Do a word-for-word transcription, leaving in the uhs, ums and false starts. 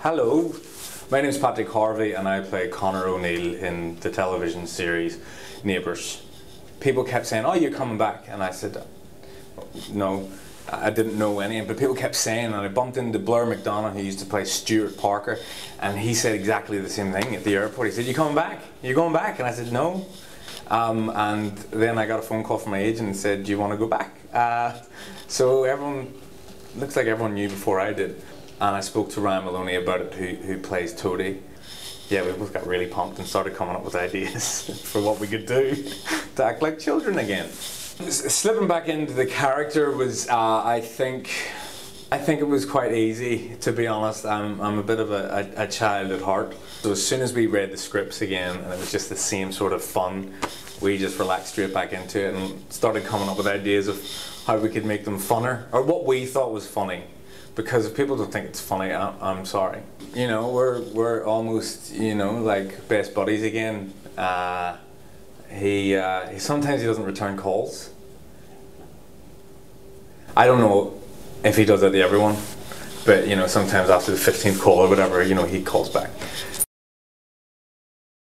Hello, my name is Patrick Harvey and I play Connor O'Neill in the television series Neighbours. People kept saying, "Oh, you're coming back," and I said, "No, I didn't know any," but people kept saying, and I bumped into Blair McDonough, who used to play Stuart Parker, and he said exactly the same thing at the airport. He said, "You coming back? You going back?" And I said, "No." Um, and then I got a phone call from my agent and said, "Do you want to go back?" Uh, so everyone, looks like everyone knew before I did. And I spoke to Ryan Moloney about it, who, who plays Toadie. Yeah, we both got really pumped and started coming up with ideas for what we could do to act like children again. S slipping back into the character was, uh, I think, I think it was quite easy, to be honest. I'm, I'm a bit of a, a, a child at heart. So as soon as we read the scripts again, and it was just the same sort of fun, we just relaxed straight back into it and started coming up with ideas of how we could make them funner, or what we thought was funny. Because if people don't think it's funny, I'm, I'm sorry. You know, we're we're almost, you know, like best buddies again. Uh, he, uh, he sometimes he doesn't return calls. I don't know if he does that to everyone, but you know, sometimes after the fifteenth call or whatever, you know, he calls back.